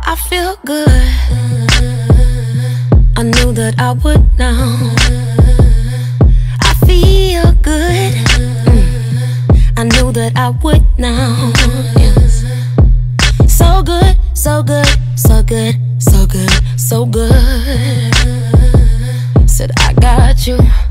I feel good. I knew that I would now. I feel good. I knew that I would now. Yes. So good, so good, so good, so good, so good. Said I got you.